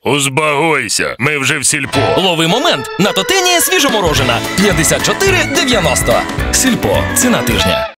Узбагойся, ми вже в сільпо. Лови момент. На Тотені свіжоморожена. 54,90. Сільпо. Ціна тижня.